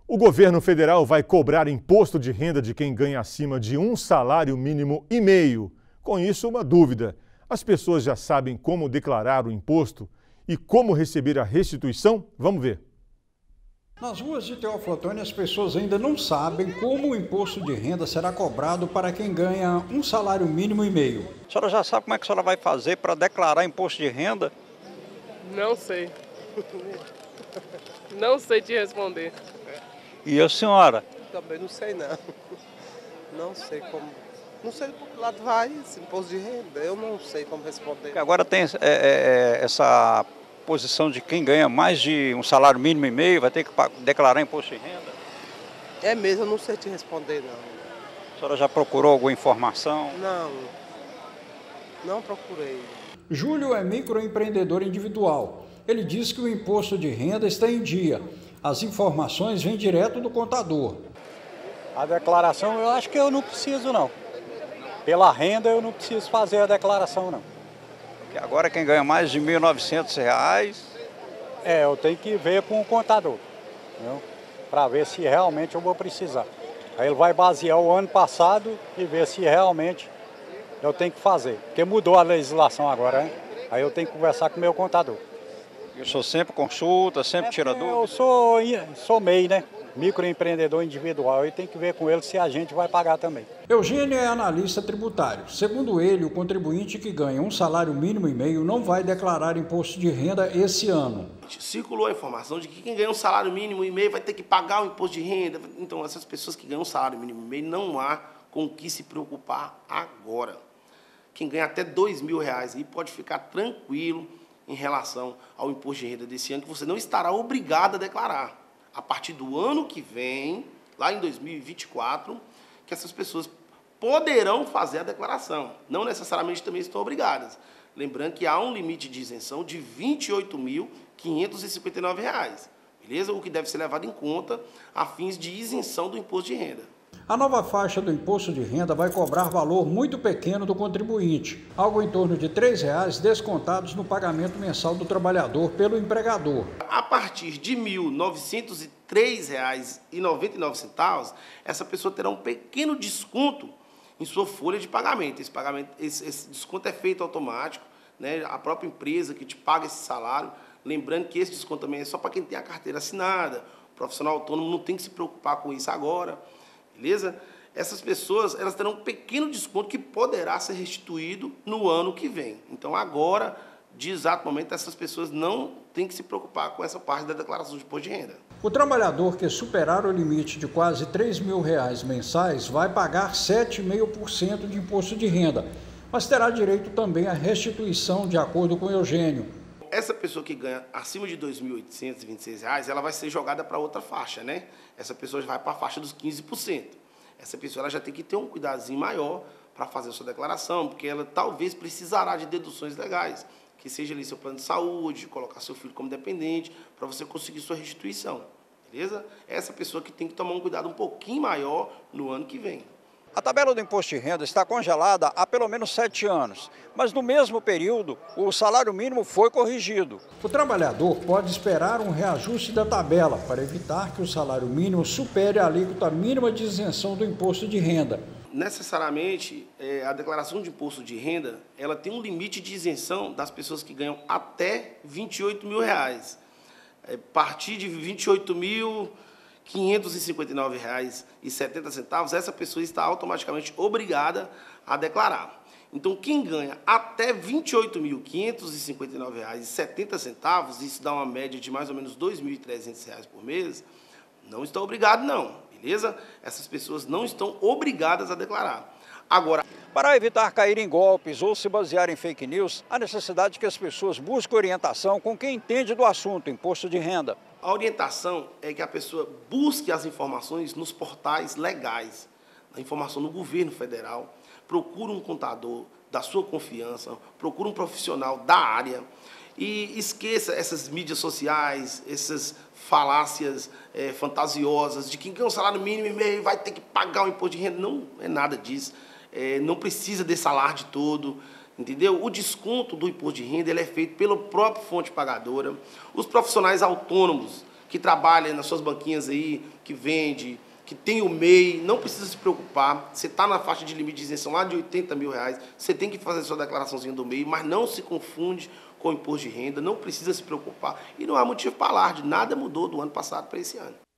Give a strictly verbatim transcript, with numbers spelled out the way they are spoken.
O governo federal vai cobrar imposto de renda de quem ganha acima de um salário mínimo e meio. Com isso, uma dúvida: as pessoas já sabem como declarar o imposto e como receber a restituição? Vamos ver. Nas ruas de Teófilo Otoni, as pessoas ainda não sabem como o imposto de renda será cobrado para quem ganha um salário mínimo e meio. A senhora já sabe como é que a senhora vai fazer para declarar imposto de renda? Não sei. Não sei te responder. E a senhora? Também não sei não. Não sei como. Não sei por que lado vai esse imposto de renda. Eu não sei como responder. Porque agora tem é, é, essa posição de quem ganha mais de um salário mínimo e meio vai ter que declarar imposto de renda. É mesmo, eu não sei te responder não. A senhora já procurou alguma informação? Não. Não procurei. Júlio é microempreendedor individual. Ele diz que o imposto de renda está em dia. As informações vêm direto do contador. A declaração eu acho que eu não preciso não. Pela renda eu não preciso fazer a declaração não. Porque agora quem ganha mais de mil e novecentos reais... É, eu tenho que ver com o contador, para ver se realmente eu vou precisar. Aí ele vai basear o ano passado e ver se realmente eu tenho que fazer. Porque mudou a legislação agora, hein? Aí eu tenho que conversar com o meu contador. E o senhor sempre consulta, sempre é, tira dúvida? Eu sou, sou M E I, né? Microempreendedor individual, e tem que ver com ele se a gente vai pagar também. Eugênio é analista tributário. Segundo ele, o contribuinte que ganha um salário mínimo e meio não vai declarar imposto de renda esse ano. Circulou a informação de que quem ganha um salário mínimo e meio vai ter que pagar o imposto de renda. Então, essas pessoas que ganham um salário mínimo e meio não há com o que se preocupar agora. Quem ganha até dois mil reais aí pode ficar tranquilo em relação ao imposto de renda desse ano, que você não estará obrigado a declarar. A partir do ano que vem, lá em dois mil e vinte e quatro, que essas pessoas poderão fazer a declaração. Não necessariamente também estão obrigadas. Lembrando que há um limite de isenção de vinte e oito mil quinhentos e cinquenta e nove reais. Beleza? O que deve ser levado em conta a fins de isenção do imposto de renda. A nova faixa do imposto de renda vai cobrar valor muito pequeno do contribuinte, algo em torno de três reais descontados no pagamento mensal do trabalhador pelo empregador. A partir de mil novecentos e três reais e noventa e nove centavos, essa pessoa terá um pequeno desconto em sua folha de pagamento. Esse, pagamento, esse, esse desconto é feito automático, né? A própria empresa que te paga esse salário. Lembrando que esse desconto também é só para quem tem a carteira assinada. O profissional autônomo não tem que se preocupar com isso agora. Beleza? Essas pessoas elas terão um pequeno desconto que poderá ser restituído no ano que vem. Então, agora, de exato momento, essas pessoas não têm que se preocupar com essa parte da declaração de imposto de renda. O trabalhador que superar o limite de quase três mil reais mensais vai pagar sete vírgula cinco por cento de imposto de renda, mas terá direito também à restituição, de acordo com Eugênio. Essa pessoa que ganha acima de dois mil oitocentos e vinte e seis reais, ela vai ser jogada para outra faixa, né? Essa pessoa vai para a faixa dos quinze por cento. Essa pessoa ela já tem que ter um cuidadozinho maior para fazer a sua declaração, porque ela talvez precisará de deduções legais, que seja ali seu plano de saúde, colocar seu filho como dependente, para você conseguir sua restituição, beleza? Essa pessoa que tem que tomar um cuidado um pouquinho maior no ano que vem. A tabela do imposto de renda está congelada há pelo menos sete anos, mas no mesmo período o salário mínimo foi corrigido. O trabalhador pode esperar um reajuste da tabela para evitar que o salário mínimo supere a alíquota mínima de isenção do imposto de renda. Necessariamente, é, a declaração de imposto de renda ela tem um limite de isenção das pessoas que ganham até vinte e oito mil reais. É, a partir de vinte e oito mil quinhentos e cinquenta e nove reais e setenta centavos, essa pessoa está automaticamente obrigada a declarar. Então, quem ganha até vinte e oito mil quinhentos e cinquenta e nove reais e setenta centavos, isso dá uma média de mais ou menos dois mil e trezentos reais por mês, não está obrigado não, beleza? Essas pessoas não estão obrigadas a declarar. Agora, para evitar cair em golpes ou se basear em fake news, há necessidade que as pessoas busquem orientação com quem entende do assunto, imposto de renda. A orientação é que a pessoa busque as informações nos portais legais, a informação no governo federal, procure um contador da sua confiança, procure um profissional da área e esqueça essas mídias sociais, essas falácias é, fantasiosas de que quem ganha um salário mínimo e meio vai ter que pagar o imposto de renda. Não é nada disso, é, não precisa desse alarde todo. Entendeu? O desconto do imposto de renda ele é feito pela própria fonte pagadora. Os profissionais autônomos que trabalha nas suas banquinhas aí, que vende, que tem o M E I, não precisa se preocupar. Você está na faixa de limite de isenção lá de oitenta mil reais, você tem que fazer a sua declaraçãozinha do M E I, mas não se confunde com o imposto de renda, não precisa se preocupar. E não há motivo para alarde, nada mudou do ano passado para esse ano.